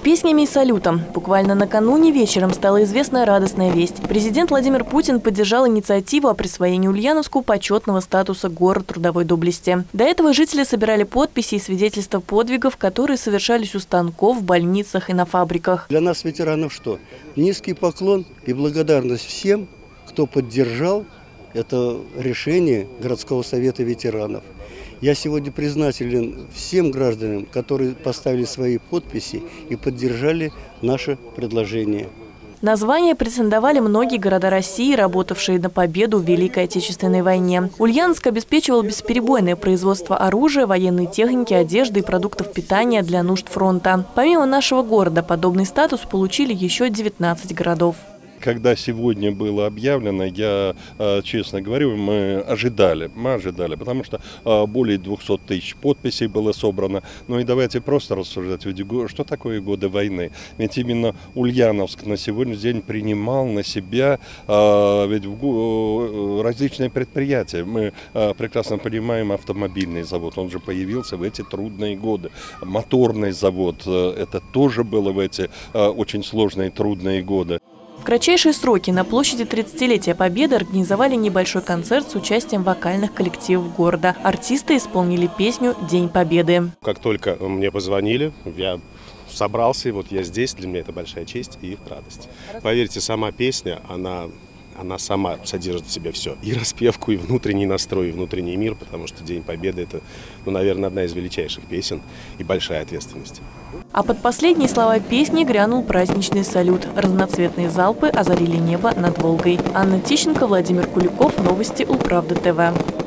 Песнями и салютом. Буквально накануне вечером стала известна радостная весть. Президент Владимир Путин поддержал инициативу о присвоении Ульяновску почетного статуса «Город трудовой доблести». До этого жители собирали подписи и свидетельства подвигов, которые совершались у станков, в больницах и на фабриках. Для нас, ветеранов, что? Низкий поклон и благодарность всем, кто поддержал это решение городского совета ветеранов. Я сегодня признателен всем гражданам, которые поставили свои подписи и поддержали наше предложение. На звание претендовали многие города России, работавшие на победу в Великой Отечественной войне. Ульяновск обеспечивал бесперебойное производство оружия, военной техники, одежды и продуктов питания для нужд фронта. Помимо нашего города, подобный статус получили еще 19 городов. Когда сегодня было объявлено, я, честно говорю, мы ожидали, потому что более 200 тысяч подписей было собрано. Ну и давайте просто рассуждать, ведь что такое годы войны? Ведь именно Ульяновск на сегодняшний день принимал на себя ведь различные предприятия. Мы прекрасно понимаем автомобильный завод, он же появился в эти трудные годы. Моторный завод, это тоже было в эти очень сложные трудные годы. В кратчайшие сроки на площади 30-летия Победы организовали небольшой концерт с участием вокальных коллективов города. Артисты исполнили песню «День Победы». Как только мне позвонили, я собрался, и вот я здесь. Для меня это большая честь и радость. Поверьте, сама песня, она сама содержит в себе все. И распевку, и внутренний настрой, и внутренний мир, потому что День Победы – это, наверное, одна из величайших песен и большая ответственность. А под последние слова песни грянул праздничный салют. Разноцветные залпы озарили небо над Волгой. Анна Тищенко, Владимир Куликов. Новости Улправда ТВ.